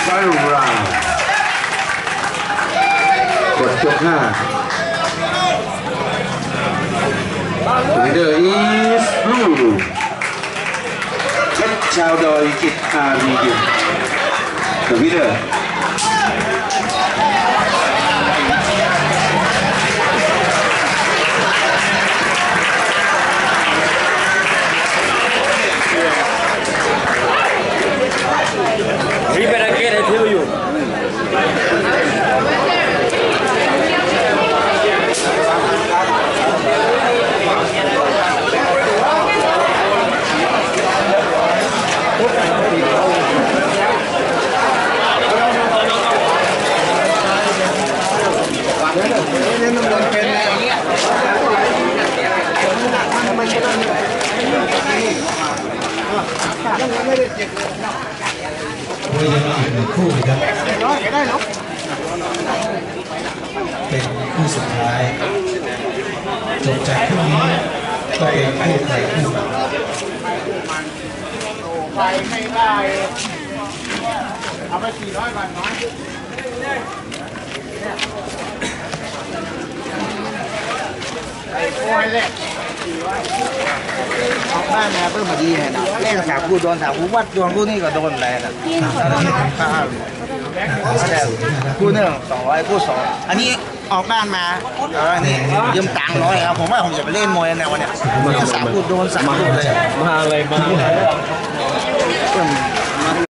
Final round กดยก5 The winner is blue เพชรชาวดอยกิจอารียิม The winner We better get it to you. weยังมีอีกหนึ่งคู่นะครับเป็นคู่สุดท้ายจบจากคู่นี้ก็เป็นคู่ใครคู่มันไปไม่ได้เอาไป400 บาทน้อยไอ้โอ้ยแหละออกบ้านนะเพิ่มมาดีเนี่ยนะแรกสาวกูโดนสาวกูวัดโดนกูนี่ก็โดนอะไรนะข้าวกูหนึ่ง200กู2อันนี้ออกบ้านมาอันนี้ยืมตังค์น้อยครับผมว่าผมจะไปเล่นมวยในวันเนี้ยสาวกูโดนสาวกูเลยมาเลย